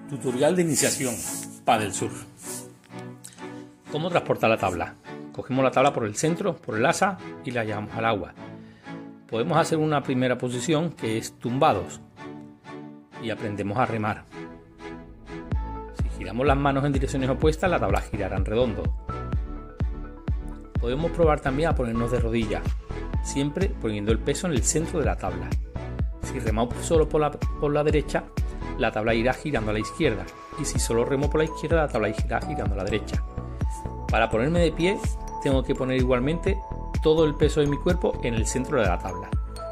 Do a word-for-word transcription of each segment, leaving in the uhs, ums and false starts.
Tutorial de iniciación, Paddle Surf. ¿Cómo transportar la tabla? Cogemos la tabla por el centro, por el asa y la llevamos al agua. Podemos hacer una primera posición que es tumbados y aprendemos a remar. Si giramos las manos en direcciones opuestas, la tabla girará en redondo. Podemos probar también a ponernos de rodillas, siempre poniendo el peso en el centro de la tabla. Si remamos solo por la, por la derecha, la tabla irá girando a la izquierda, y si solo remo por la izquierda, la tabla irá girando a la derecha. Para ponerme de pie, tengo que poner igualmente todo el peso de mi cuerpo en el centro de la tabla.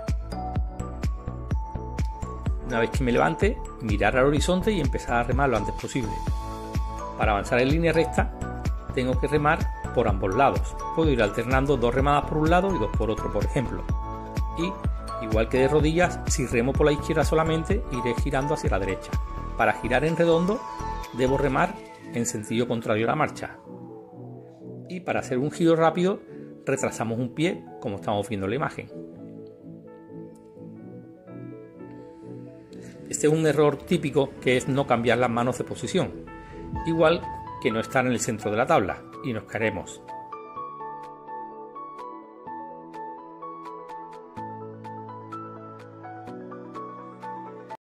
Una vez que me levante, mirar al horizonte y empezar a remar lo antes posible. Para avanzar en línea recta, tengo que remar por ambos lados. Puedo ir alternando dos remadas por un lado y dos por otro, por ejemplo. Y igual que de rodillas, si remo por la izquierda solamente, iré girando hacia la derecha. Para girar en redondo, debo remar en sentido contrario a la marcha. Y para hacer un giro rápido, retrasamos un pie, como estamos viendo en la imagen. Este es un error típico, que es no cambiar las manos de posición, igual que no estar en el centro de la tabla, y nos caeremos.